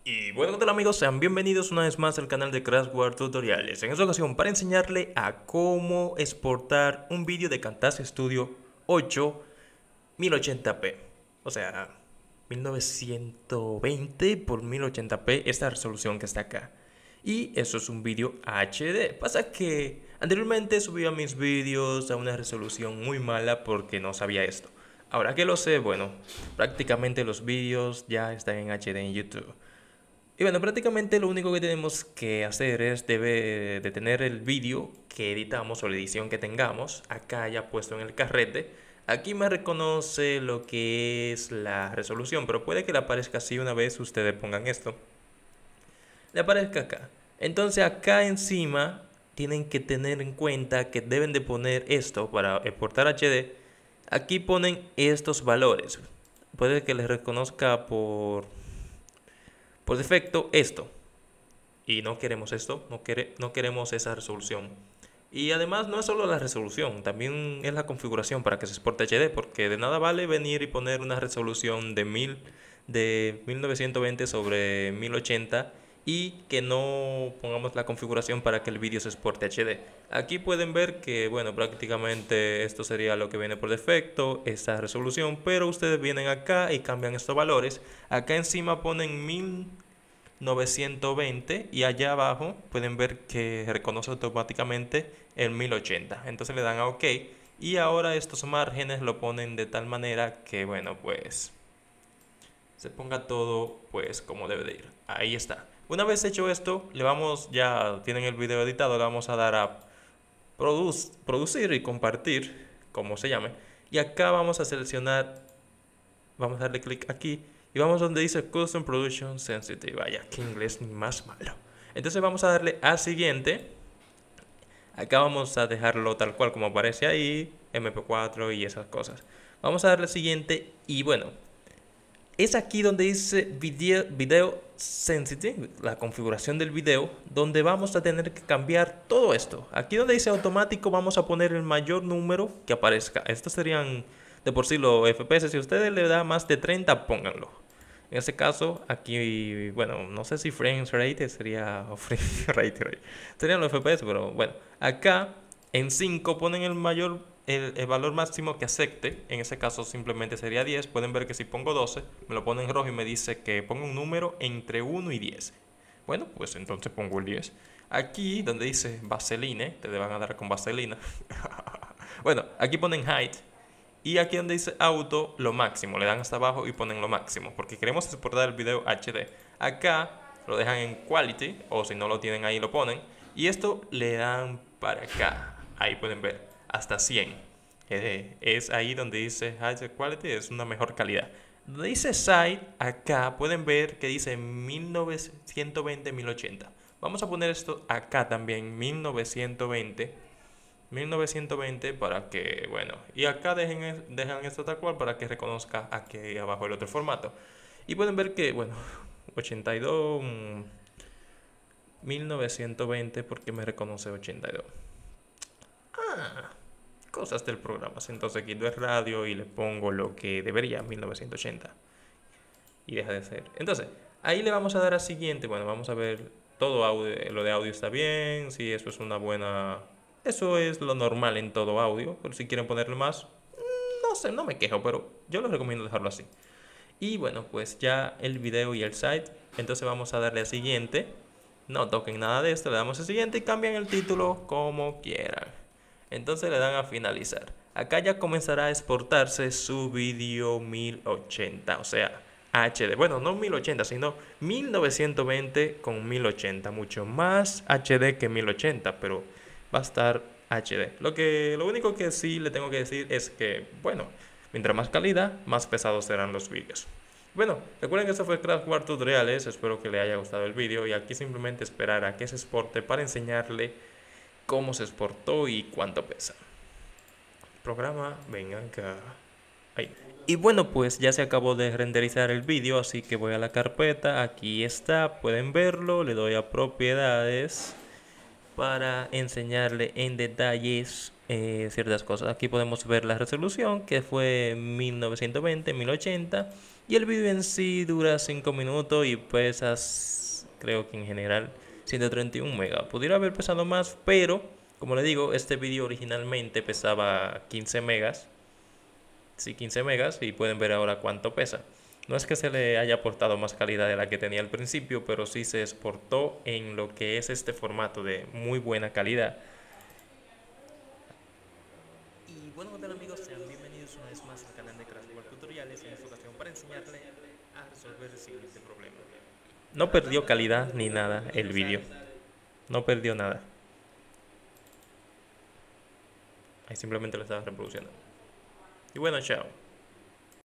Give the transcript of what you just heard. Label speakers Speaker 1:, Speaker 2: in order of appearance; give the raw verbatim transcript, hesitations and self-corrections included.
Speaker 1: Y bueno, ¿qué tal amigos? Sean bienvenidos una vez más al canal de Crashware Tutoriales. En esta ocasión para enseñarle a cómo exportar un vídeo de Camtasia Studio ocho mil ochenta p. O sea, mil novecientos veinte por mil ochenta p, esta resolución que está acá. Y eso es un vídeo H D. Pasa que anteriormente subía mis vídeos a una resolución muy mala porque no sabía esto. Ahora que lo sé, bueno, prácticamente los vídeos ya están en H D en YouTube. Y bueno, prácticamente lo único que tenemos que hacer es debe de tener el vídeo que editamos o la edición que tengamos acá ya puesto en el carrete. Aquí me reconoce lo que es la resolución, pero puede que le aparezca así una vez ustedes pongan esto. Le aparezca acá. Entonces acá encima tienen que tener en cuenta que deben de poner esto para exportar H D. Aquí ponen estos valores. Puede que les reconozca por por defecto esto, y no queremos esto, no, quere, no queremos esa resolución. Y además no es solo la resolución, también es la configuración para que se exporte H D, porque de nada vale venir y poner una resolución de, mil, de mil novecientos veinte sobre mil ochenta y que no pongamos la configuración para que el vídeo se exporte H D. Aquí pueden ver que, bueno, prácticamente esto sería lo que viene por defecto, esta resolución, pero ustedes vienen acá y cambian estos valores. Acá encima ponen mil novecientos veinte y allá abajo pueden ver que reconoce automáticamente el mil ochenta. Entonces le dan a OK y ahora estos márgenes lo ponen de tal manera que, bueno, pues se ponga todo pues como debe de ir. Ahí está. Una vez hecho esto, le vamos, ya tienen el video editado, le vamos a dar a produce, producir y compartir, como se llame. Y acá vamos a seleccionar, vamos a darle clic aquí y vamos donde dice Custom Production Sensitive. Vaya, qué inglés ni más malo. Entonces vamos a darle a siguiente. Acá vamos a dejarlo tal cual como aparece ahí, eme pe cuatro y esas cosas. Vamos a darle a siguiente y bueno, es aquí donde dice video, video Sensitive, la configuración del video, donde vamos a tener que cambiar todo esto. Aquí donde dice automático vamos a poner el mayor número que aparezca. Estos serían de por sí los F P S. Si ustedes le da más de treinta, pónganlo. En este caso, aquí, bueno, no sé si frames rate sería, o frame rate, rate, serían los F P S, pero bueno, acá en cinco ponen el mayor, el, el valor máximo que acepte. En ese caso simplemente sería diez. Pueden ver que si pongo doce, me lo pone en rojo y me dice que ponga un número entre uno y diez. Bueno, pues entonces pongo el diez. Aquí donde dice Vaseline, te van a dar con vaselina. Bueno, aquí ponen height. Y aquí donde dice auto, lo máximo, le dan hasta abajo y ponen lo máximo, porque queremos exportar el video H D. Acá lo dejan en quality, o si no lo tienen ahí lo ponen. Y esto le dan para acá, ahí pueden ver, hasta cien. Eh, es ahí donde dice high quality, es una mejor calidad. Donde dice side, acá pueden ver que dice mil novecientos veinte por mil ochenta. Vamos a poner esto acá también, mil novecientos veinte para que, bueno, y acá dejen, dejan esto tal cual para que reconozca aquí abajo el otro formato. Y pueden ver que, bueno, ochenta y dos, mil novecientos veinte porque me reconoce ochenta y dos. Ah, cosas del programa. Entonces quito el radio y le pongo lo que debería, mil novecientos ochenta. Y deja de ser. Entonces, ahí le vamos a dar a siguiente. Bueno, vamos a ver todo audio, lo de audio está bien, si eso es una buena... Eso es lo normal en todo audio, pero si quieren ponerle más, no sé, no me quejo, pero yo les recomiendo dejarlo así. Y bueno, pues ya el video y el site, entonces vamos a darle a siguiente. No toquen nada de esto, le damos a siguiente y cambian el título como quieran. Entonces le dan a finalizar. Acá ya comenzará a exportarse su video mil ochenta, o sea, H D. Bueno, no mil ochenta, sino mil novecientos veinte con mil ochenta. Mucho más H D que mil ochenta, pero va a estar H D. Lo, que, lo único que sí le tengo que decir es que, bueno, mientras más calidad, más pesados serán los vídeos. Bueno, recuerden que esto fue Crashware Tutoriales. Espero que les haya gustado el vídeo y aquí simplemente esperar a que se exporte para enseñarle cómo se exportó y cuánto pesa. Programa, venga acá. Ahí. Y bueno, pues ya se acabó de renderizar el vídeo, así que voy a la carpeta, aquí está, pueden verlo, le doy a propiedades para enseñarle en detalles eh, ciertas cosas. Aquí podemos ver la resolución que fue mil novecientos veinte, mil ochenta Y el vídeo en sí dura cinco minutos y pesa, creo que en general, ciento treinta y uno megas. Pudiera haber pesado más, pero como le digo, este vídeo originalmente pesaba quince megas. Sí, quince megas, y pueden ver ahora cuánto pesa. No es que se le haya aportado más calidad de la que tenía al principio, pero sí se exportó en lo que es este formato de muy buena calidad. Y bueno, ¿qué tal, amigos? Sean bienvenidos una vez más al canal de Crash World Tutoriales, en esta ocasión para enseñarle a resolver el siguiente problema. No perdió calidad ni nada el vídeo, no perdió nada. Ahí simplemente lo estaba reproduciendo. Y bueno, chao.